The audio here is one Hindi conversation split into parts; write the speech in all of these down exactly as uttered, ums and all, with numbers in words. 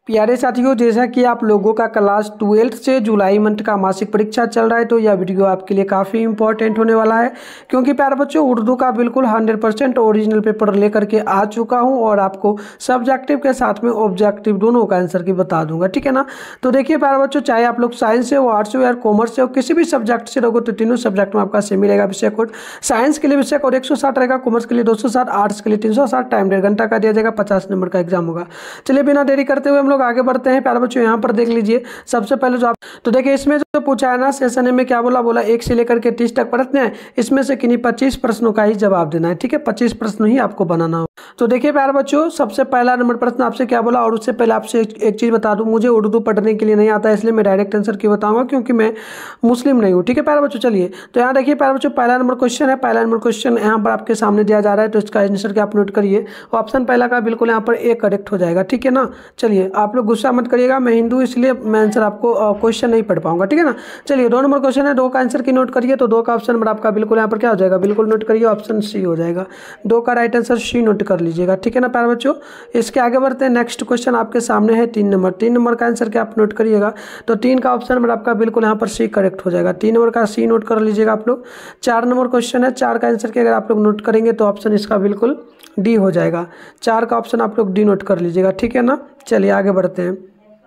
प्यारे साथियों, जैसा कि आप लोगों का क्लास ट्वेल्थ से जुलाई मंथ का मासिक परीक्षा चल रहा है, तो यह वीडियो आपके लिए काफ़ी इंपॉर्टेंट होने वाला है। क्योंकि प्यारे बच्चों, उर्दू का बिल्कुल हंड्रेड परसेंट ओरिजिनल पेपर लेकर के आ चुका हूं और आपको सब्जेक्टिव के साथ में ऑब्जेक्टिव दोनों का आंसर की बता दूंगा, ठीक है ना। तो देखिए प्यारे बच्चों, चाहे आप लोग साइंस से हो, आर्ट्स हो या कॉमर्स से हो, किसी भी सब्जेक्ट से रहोगे तो तीनों सब्जेक्ट में आपका सेम रहेगा विषय कोड। साइंस के लिए विषय कोड एक सौ साठ रहेगा, कॉमर्स के लिए दो सौ साठ, आर्ट्स के लिए तीन सौ साठ। टाइम डेढ़ घंटा का दिया जाएगा, पचास नंबर का एग्जाम होगा। चलिए बिना देरी करते हुए हम लोग आगे बढ़ते हैं। बच्चों यहाँ पर देख लीजिए, सबसे पहले जो आप तो देखिए इसमें जो पूछा है ना, सेशन ए में क्या बोला बोला एक से लेकर के तीस तक प्रश्न है, इसमें से किन्हीं पच्चीस प्रश्नों का ही जवाब देना है, ठीक है। पच्चीस प्रश्न ही आपको बनाना हो। तो देखिए प्यारे बच्चों, सबसे पहला नंबर प्रश्न आपसे क्या बोला, और उससे पहले आपसे एक, एक चीज बता दूं, मुझे उर्दू पढ़ने के लिए नहीं आता है, इसलिए मैं डायरेक्ट आंसर की बताऊंगा, क्योंकि मैं मुस्लिम नहीं हूँ, ठीक है प्यारे बच्चों। चलिए तो यहाँ देखिए प्यारे बच्चों, पहला नंबर क्वेश्चन है। पहला नंबर क्वेश्चन यहाँ पर आपके सामने दिया जा रहा है, तो इसका आंसर क्या आप नोट करिए। ऑप्शन पहला का बिल्कुल यहाँ पर ए करेक्ट हो जाएगा, ठीक है ना। चलिए आप लोग गुस्सा मत करिएगा, मैं हिंदू इसलिए मैं आंसर आपको क्वेश्चन नहीं पढ़ पाऊंगा, ठीक है ना। चलिए दो नंबर क्वेश्चन है, दो का आंसर की नोट करिए। तो दो का ऑप्शन नंबर आपका बिल्कुल यहाँ पर क्या हो जाएगा, बिल्कुल नोट करिए, ऑप्शन सी हो जाएगा। दो का राइट आंसर सी नोट कर लीजिएगा, ठीक है ना प्यारे बच्चों। इसके आगे बढ़ते हैं। नेक्स्ट क्वेश्चन आपके सामने है तीन नंबर। तीन नंबर का आंसर क्या आप नोट करिएगा। तो तीन का ऑप्शन नंबर आपका बिल्कुल यहाँ पर सी करेक्ट हो जाएगा। तीन नंबर का सी नोट कर लीजिएगा आप लोग। चार नंबर क्वेश्चन है, चार का आंसर की अगर आप लोग नोट करेंगे तो ऑप्शन इसका बिल्कुल डी हो जाएगा। चार का ऑप्शन आप लोग डी नोट कर लीजिएगा, ठीक है ना। चलिए आगे बढ़ते हैं।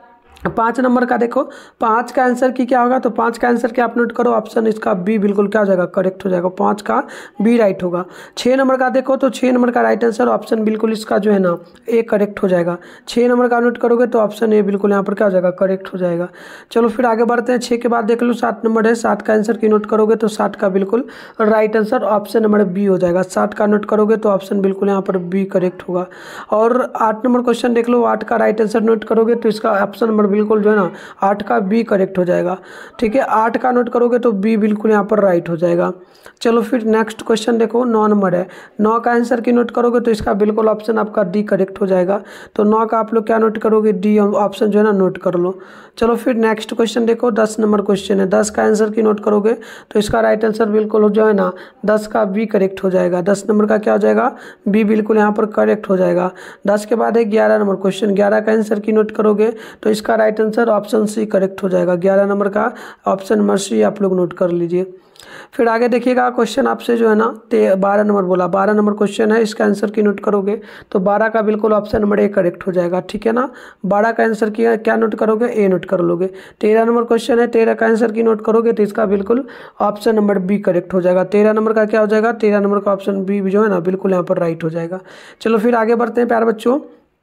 पाँच नंबर का देखो, पाँच का आंसर की क्या होगा। तो पाँच का आंसर क्या आप नोट करो, ऑप्शन इसका बी बिल्कुल क्या हो जाएगा, करेक्ट हो जाएगा। पाँच का बी राइट होगा। छः नंबर का देखो, तो छः नंबर का राइट आंसर ऑप्शन बिल्कुल इसका जो है ना ए करेक्ट हो जाएगा। छः नंबर का नोट करोगे तो ऑप्शन ए बिल्कुल यहाँ पर क्या हो जाएगा, करेक्ट हो जाएगा। चलो फिर आगे बढ़ते हैं। छः के बाद देख लो सात नंबर है, सात का आंसर की नोट करोगे तो सात का बिल्कुल right answer option number B हो जाएगा। सात का नोट करोगे तो ऑप्शन बिल्कुल यहाँ पर बी करेक्ट होगा। और आठ नंबर क्वेश्चन देख लो, आठ का राइट आंसर नोट करोगे तो इसका ऑप्शन नंबर बिल्कुल जो है ना आठ का बी करेक्ट हो जाएगा, ठीक है। आठ का नोट करोगे तो बी बिल्कुल यहाँ पर राइट हो जाएगा। चलो फिर नेक्स्ट क्वेश्चन देखो, नौ नंबर है। नौ का आंसर की नोट करोगे तो इसका बिल्कुल ऑप्शन आपका डी करेक्ट हो जाएगा। तो नौ का आप लोग क्या नोट करोगे, डी ऑप्शन जो है ना नोट कर लो। चलो फिर नेक्स्ट क्वेश्चन देखो, दस नंबर क्वेश्चन है। दस का आंसर की नोट करोगे तो इसका राइट आंसर बिल्कुल जो है ना दस का बी करेक्ट हो जाएगा। दस नंबर का क्या हो जाएगा, बी बिल्कुल यहाँ पर करेक्ट हो जाएगा। दस के बाद है ग्यारह नंबर क्वेश्चन। ग्यारह का आंसर की नोट करोगे तो इसका right answer option C correct हो जाएगा। ग्यारह नंबर का ऑप्शन नंबर सी आप लोग नोट कर लीजिए। फिर आगे देखिएगा क्वेश्चन आपसे जो है ना बारह नंबर बोला। बारह नंबर क्वेश्चन है, इसका आंसर की नोट करोगे तो बारह का बिल्कुल ऑप्शन नंबर ए करेक्ट हो जाएगा, ठीक है ना। बारह का आंसर की क्या नोट करोगे, ए नोट कर लोगे। तेरह नंबर क्वेश्चन है, तेरह का आंसर की नोट करोगे तो इसका बिल्कुल ऑप्शन नंबर बी करेक्ट हो जाएगा। तेरह नंबर का क्या हो जाएगा, तेरह नंबर का ऑप्शन बी जो है ना बिल्कुल यहाँ पर राइट हो जाएगा। चलो फिर आगे बढ़ते हैं प्यारे बच्चों।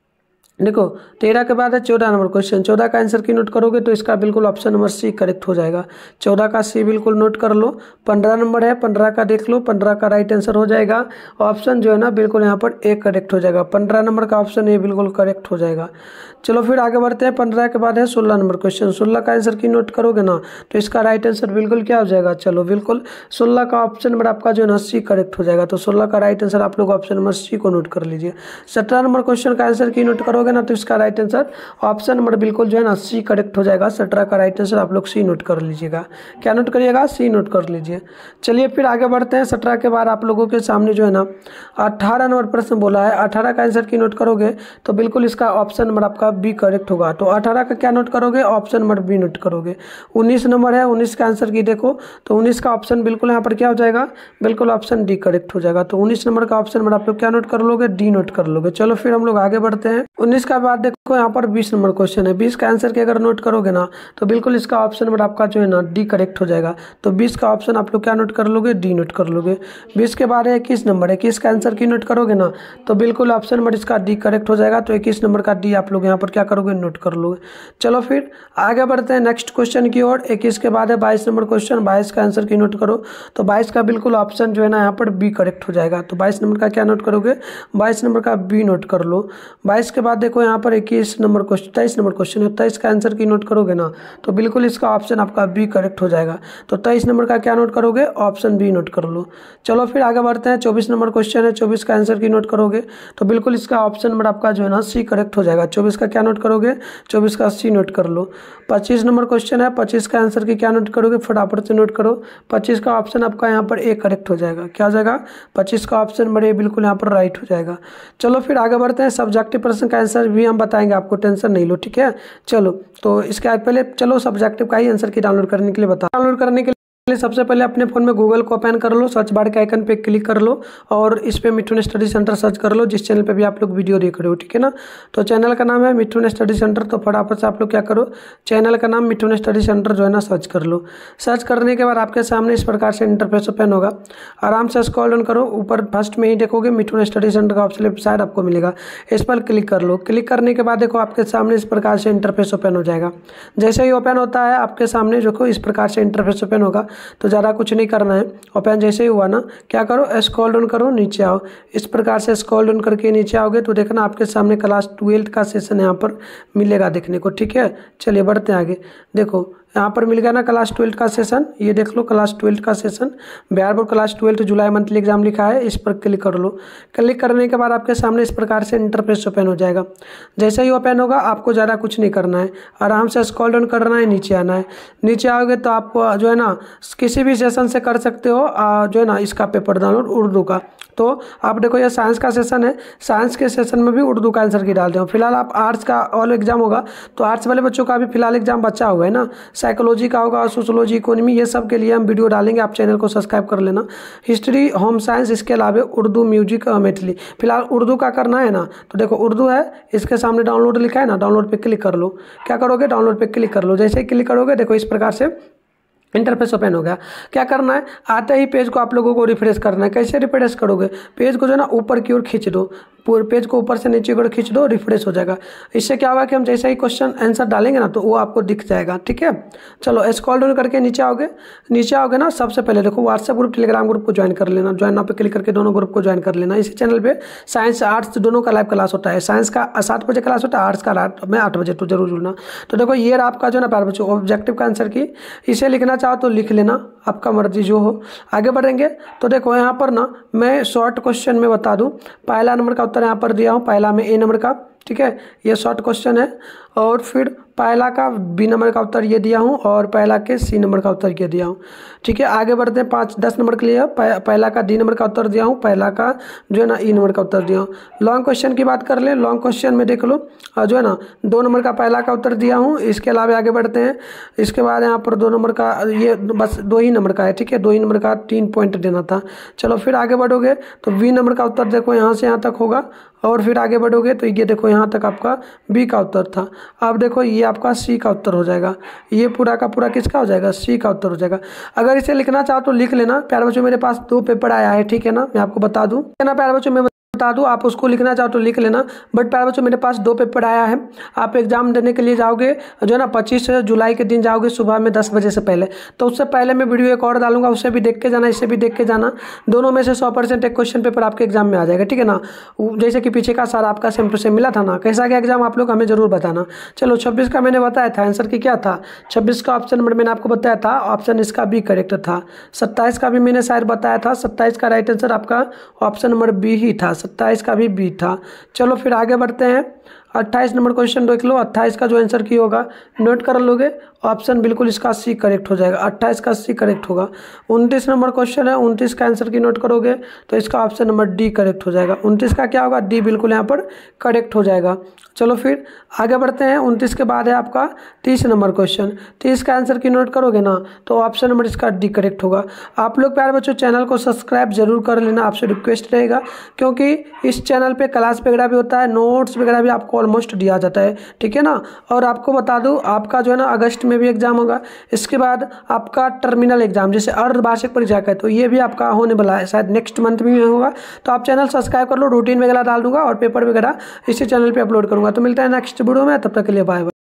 देखो तेरह के बाद है चौदह नंबर क्वेश्चन। चौदह का आंसर की नोट करोगे तो इसका बिल्कुल ऑप्शन नंबर सी करेक्ट हो जाएगा। चौदह का सी बिल्कुल नोट कर लो। पंद्रह नंबर है, पंद्रह का देख लो, पंद्रह का राइट आंसर हो जाएगा। ऑप्शन जो है ना बिल्कुल यहाँ पर ए करेक्ट हो जाएगा। पंद्रह नंबर का ऑप्शन ए बिल्कुल करेक्ट हो जाएगा। चलो फिर आगे बढ़ते हैं। पंद्रह के बाद है सोलह नंबर क्वेश्चन। सोलह का आंसर की नोट करोगे ना तो इसका राइट आंसर बिल्कुल क्या हो जाएगा, चलो बिल्कुल सोलह का ऑप्शन नंबर आपका जो है ना सी करेक्ट हो जाएगा। तो सोलह का राइट आंसर आप लोग ऑप्शन नंबर सी को नोट कर लीजिए। सत्रह नंबर क्वेश्चन का आंसर की नोट करोगे ना तो इसका राइट आंसर ऑप्शन नंबर बिल्कुल जो है ना सी करेक्ट हो जाएगा। सत्रह का राइट आंसर आप लोग सी नोट कर लीजिएगा। क्या नोट करिएगा, सी नोट कर लीजिए। चलिए फिर आगे बढ़ते हैं। सत्रह के बाद आप लोगों के सामने जो है ना अठारह नंबर प्रश्न बोला है। अठारह का आंसर की नोट करोगे तो बिल्कुल इसका ऑप्शन नंबर आपका बी करेक्ट होगा। तो अठारह का क्या नोट करोगे, ऑप्शन नंबर बी नोट करोगे। उन्नीस नंबर है, उन्नीस का आंसर की देखो तो उन्नीस का ऑप्शन बिल्कुल यहाँ पर क्या हो जाएगा, बिल्कुल ऑप्शन डी करेक्ट हो जाएगा। तो उन्नीस नंबर का ऑप्शन नंबर आप लोग क्या नोट कर लोगे, डी नोट कर लोगे। चलो फिर हम लोग आगे बढ़ते हैं। उन्नीस का बाद देखो यहाँ पर बीस नंबर क्वेश्चन है। बीस का आंसर की अगर नोट करोगे ना तो बिल्कुल इसका ऑप्शन नंबर आपका जो है ना डी करेक्ट हो जाएगा। तो बीस का ऑप्शन आप लोग क्या नोट कर लोगे, डी नोट कर लोगे। बीस के बाद है इक्कीस नंबर। इक्कीस का आंसर की नोट करोगे ना तो बिल्कुल ऑप्शन नंबर इसका डी करेक्ट हो जाएगा। तो इक्कीस नंबर का डी आप लोग यहाँ पर क्या करोगे, नोट कर लोगे। चलो फिर आगे बढ़ते हैं नेक्स्ट क्वेश्चन की ओर। इक्कीस के बाद है बाईस नंबर क्वेश्चन। बाईस का आंसर की नोट करो तो बाईस का बिल्कुल ऑप्शन जो है ना यहाँ पर बी करेक्ट हो जाएगा। तो बाईस नंबर का क्या नोट करोगे, बाईस नंबर का बी नोट कर लो। बाईस के बाद देखो यहाँ पर इक्कीस नंबर क्वेश्चन तेईस नंबर क्वेश्चन है। तेईस का आंसर की नोट करोगे ना तो बिल्कुल इसका ऑप्शन आपका बी करेक्ट हो जाएगा। तो तेईस नंबर का क्या नोट करोगे, ऑप्शन बी नोट कर लो। चलो फिर आगे बढ़ते हैं। चौबीस नंबर क्वेश्चन है। चौबीस का आंसर की नोट करोगे तो बिल्कुल इसका ऑप्शन नंबर आपका जो है ना सी करेक्ट हो जाएगा। चौबीस का क्या नोट करोगे, चौबीस का सी नोट कर लो। पच्चीस नंबर क्वेश्चन है। पच्चीस का आंसर की क्या नोट करोगे, फटाफट से नोट करो। पच्चीस का ऑप्शन आपका यहाँ पर ए करेक्ट हो जाएगा। क्या हो जाएगा, पच्चीस का ऑप्शन नंबर ए बिल्कुल यहाँ पर राइट हो जाएगा। चलो फिर आगे बढ़ते हैं। सब्जेक्टिव प्रश्न का आंसर आंसर भी हम बताएंगे आपको, टेंशन नहीं लो, ठीक है। चलो तो इसके पहले चलो सब्जेक्टिव का ही आंसर की डाउनलोड करने के लिए बता डाउनलोड करने के लिए सबसे पहले अपने फ़ोन में गूगल को ओपन कर लो, सर्च बार के आइकन पे क्लिक कर लो और इस पे मिथुन स्टडी सेंटर सर्च कर लो, जिस चैनल पे भी आप लोग वीडियो देख रहे हो, ठीक है ना। तो चैनल का नाम है मिथुन स्टडी सेंटर। तो फटाफट से आप लोग क्या करो, चैनल का नाम मिथुन स्टडी सेंटर जो है ना सर्च कर लो। सर्च करने के बाद आपके सामने इस प्रकार से इंटरफेस ओपन होगा। आराम से स्क्रॉल डाउन करो, ऊपर फर्स्ट में ही देखोगे मिथुन स्टडी सेंटर का ऑप्शन साइड आपको मिलेगा, इस पर क्लिक कर लो। क्लिक करने के बाद देखो आपके सामने इस प्रकार से इंटरफेस ओपन हो जाएगा। जैसे ही ओपन होता है आपके सामने देखो इस प्रकार से इंटरफेस ओपन होगा। तो ज़्यादा कुछ नहीं करना है, ओपन जैसे ही हुआ ना क्या करो, स्क्रॉल डाउन करो, नीचे आओ। इस प्रकार से स्क्रॉल डाउन करके नीचे आओगे तो देखना आपके सामने क्लास ट्वेल्थ का सेशन यहाँ पर मिलेगा देखने को, ठीक है। चलिए बढ़ते हैं आगे। देखो यहाँ पर मिल गया ना क्लास ट्वेल्थ का सेशन, ये देख लो क्लास ट्वेल्थ का session, Bihar board class twelfth जुलाई मंथली एग्जाम लिखा है, इस पर क्लिक कर लो। क्लिक करने के बाद आपके सामने इस प्रकार से इंटरफेस ओपन हो जाएगा। जैसे ही ओपन होगा आपको ज़्यादा कुछ नहीं करना है, आराम से स्क्रॉल डाउन करना है, नीचे आना है। नीचे आओगे तो आप जो है ना किसी भी सेशन से कर सकते हो जो है ना इसका पेपर डाउनलोड उर्दू का। तो आप देखो ये साइंस का सेशन है, साइंस के सेशन में भी उर्दू का आंसर की डालते हो। फिलहाल आप आर्ट्स का ऑल एग्जाम होगा तो आर्ट्स वाले बच्चों का भी फिलहाल एग्जाम बचा हुआ है ना, साइकोलॉजी का होगा, सोशोलॉजी, इकोनॉमी, ये सब के लिए हम वीडियो डालेंगे, आप चैनल को सब्सक्राइब कर लेना। हिस्ट्री, होम साइंस, इसके अलावा उर्दू, म्यूजिक, मैथिली। फिलहाल उर्दू का करना है ना, तो देखो उर्दू है, इसके सामने डाउनलोड लिखा है ना, डाउनलोड पे क्लिक कर लो। क्या करोगे, डाउनलोड पे क्लिक कर लो। जैसे ही क्लिक करोगे देखो इस प्रकार से इंटरफेस ओपन हो गया। क्या करना है, आते ही पेज को आप लोगों को रिफ्रेश करना है। कैसे रिफ्रेश करोगे, पेज को जो है ना ऊपर की ओर खींच दो, पूरे पेज को ऊपर से नीचे की ओर खींच दो, रिफ्रेश हो जाएगा। इससे क्या होगा कि हम जैसे ही क्वेश्चन आंसर डालेंगे ना तो वो आपको दिख जाएगा, ठीक है। चलो स्क्रॉल डाउन करके नीचे आओगे, नीचे आओगे ना सबसे पहले देखो व्हाट्सएप ग्रुप, टेलीग्राम ग्रुप को ज्वाइन कर लेना। ज्वाइन नाउ पे क्लिक करके दोनों ग्रुप को ज्वाइन कर लेना। इसी चैनल पे साइंस आर्ट्स दोनों का लाइव क्लास होता है। साइंस का सात बजे क्लास होता है, आर्ट्स का रात में आठ बजे, तो जरूर जुड़ना। तो देखो ये आपका जो ना प्यारे बच्चों ऑब्जेक्टिव का आंसर की, इसे लिखना चाहो तो लिख लेना, आपका मर्जी जो हो। आगे बढ़ेंगे तो देखो यहाँ पर ना मैं शॉर्ट क्वेश्चन में बता दूं, पहला नंबर का उत्तर यहाँ पर दिया हूँ, पहला में ए नंबर का, ठीक है, ये शॉर्ट क्वेश्चन है। और फिर पहला का बी नंबर का उत्तर ये दिया हूँ और पहला के सी नंबर का उत्तर ये दिया हूँ, ठीक है। आगे बढ़ते हैं, पाँच दस नंबर के लिए पहला का डी नंबर का उत्तर दिया हूँ, पहला का जो है ना ई नंबर का उत्तर दिया हूँ। लॉन्ग क्वेश्चन की बात कर ले, लॉन्ग क्वेश्चन में देख लो जो है ना दो नंबर का पहला का उत्तर दिया हूँ। इसके अलावा आगे बढ़ते हैं, इसके बाद यहाँ पर दो नंबर का, ये बस दो ही नंबर का है, ठीक है, दो ही नंबर का तीन पॉइंट देना था। चलो फिर आगे बढ़ोगे तो बी नंबर का उत्तर देखो यहाँ से यहाँ तक होगा, और फिर आगे बढ़ोगे तो ये देखो यहाँ तक आपका बी का उत्तर था। अब देखो ये आपका सी का उत्तर हो जाएगा, ये पूरा का पूरा किसका हो जाएगा, सी का उत्तर हो जाएगा। अगर इसे लिखना चाहो तो लिख लेना। प्यारे बच्चों मेरे पास दो पेपर आया है, ठीक है ना, मैं आपको बता दूं, है ना प्यारे बच्चों, मैं बता दूं, आप उसको लिखना चाहो तो लिख लेना। बट प्यारे बच्चों मेरे पास दो पेपर आया है, आप एग्जाम देने के लिए जाओगे जो है ना पच्चीस जुलाई के दिन जाओगे सुबह में दस बजे से पहले, तो उससे पहले मैं वीडियो एक और डालूंगा, उससे भी देख के जाना, इससे भी देख के जाना। दोनों में से सौ परसेंट एक क्वेश्चन पेपर आपके एग्जाम में आ जाएगा, ठीक है ना। जैसे कि पीछे का सार आपका सेम टू सेम मिला था ना, कैसा गया एग्जाम आप लोग हमें जरूर बताना। चलो छब्बीस का मैंने बताया था, आंसर की क्या था, छब्बीस का ऑप्शन नंबर मैंने आपको बताया था, ऑप्शन इसका बी करेक्ट था। सत्ताईस का भी मैंने शायद बताया था, सत्ताईस का राइट आंसर आपका ऑप्शन नंबर बी ही था, सत्ताईस का भी बी था। चलो फिर आगे बढ़ते हैं, अट्ठाईस नंबर क्वेश्चन देख लो। अट्ठाईस का जो आंसर की होगा नोट कर लोगे, ऑप्शन बिल्कुल इसका सी करेक्ट हो जाएगा, अट्ठाईस का सी करेक्ट होगा। उनतीस नंबर क्वेश्चन है, उनतीस का आंसर की नोट करोगे तो इसका ऑप्शन नंबर डी करेक्ट हो जाएगा। उनतीस का क्या होगा, डी बिल्कुल यहाँ पर करेक्ट हो जाएगा। चलो फिर आगे बढ़ते हैं, उनतीस के बाद है आपका तीस नंबर क्वेश्चन। तीस का आंसर की नोट करोगे ना तो ऑप्शन नंबर इसका डी करेक्ट होगा। आप लोग प्यारे बच्चों चैनल को सब्सक्राइब जरूर कर लेना, आपसे रिक्वेस्ट रहेगा, क्योंकि इस चैनल पे क्लास वगैरह भी होता है, नोट्स वगैरह भी आपको ऑलमोस्ट दिया जाता है, ठीक है ना। और आपको बता दूं आपका जो है ना अगस्त में भी एग्जाम होगा, इसके बाद आपका टर्मिनल एग्जाम जैसे अर्धवार्षिक परीक्षा का है तो ये भी आपका होने वाला है, शायद नेक्स्ट मंथ में होगा। तो आप चैनल सब्सक्राइब कर लो, रूटीन वगैरह डाल दूंगा और पेपर वगैरह इसी चैनल पे अपलोड करूंगा। तो मिलता है नेक्स्ट वीडियो में, तब तक के लिए बाय बाय।